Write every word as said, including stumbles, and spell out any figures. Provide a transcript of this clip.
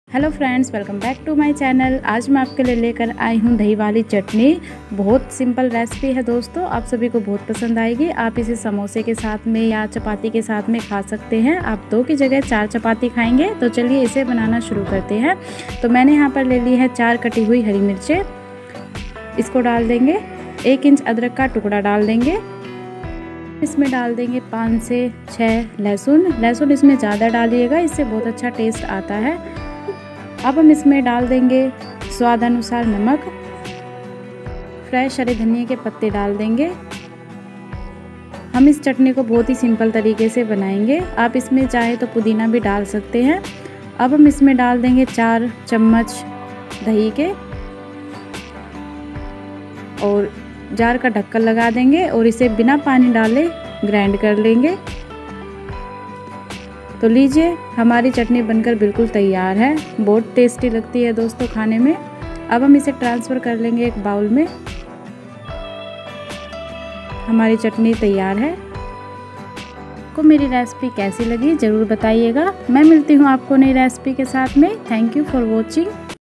Hello friends, welcome back to my channel. आज मैं आपके लिए लेकर आई हूँ दही वाली चटनी। बहुत सिंपल रेसिपी है दोस्तों, आप सभी को बहुत पसंद आएगी। आप इसे समोसे के साथ में या चपाती के साथ में खा सकते हैं। आप दो की जगह चार चपाती खाएंगे। तो चलिए इसे बनाना शुरू करते हैं। तो मैंने यहाँ पर ले ली है चार कटी हुई हरी मिर्चें, इसको डाल देंगे। एक इंच अदरक का टुकड़ा डाल देंगे। इसमें डाल देंगे पाँच से छः लहसुन। लहसुन इसमें ज़्यादा डालिएगा, इससे बहुत अच्छा टेस्ट आता है। अब हम इसमें डाल देंगे स्वाद अनुसार नमक। फ्रेश हरे धनिया के पत्ते डाल देंगे। हम इस चटनी को बहुत ही सिंपल तरीके से बनाएंगे। आप इसमें चाहे तो पुदीना भी डाल सकते हैं। अब हम इसमें डाल देंगे चार चम्मच दही के और जार का ढक्कन लगा देंगे और इसे बिना पानी डाले ग्राइंड कर लेंगे। तो लीजिए, हमारी चटनी बनकर बिल्कुल तैयार है। बहुत टेस्टी लगती है दोस्तों खाने में। अब हम इसे ट्रांसफ़र कर लेंगे एक बाउल में। हमारी चटनी तैयार है। आपको मेरी रेसिपी कैसी लगी ज़रूर बताइएगा। मैं मिलती हूँ आपको नई रेसिपी के साथ में। Thank you for watching.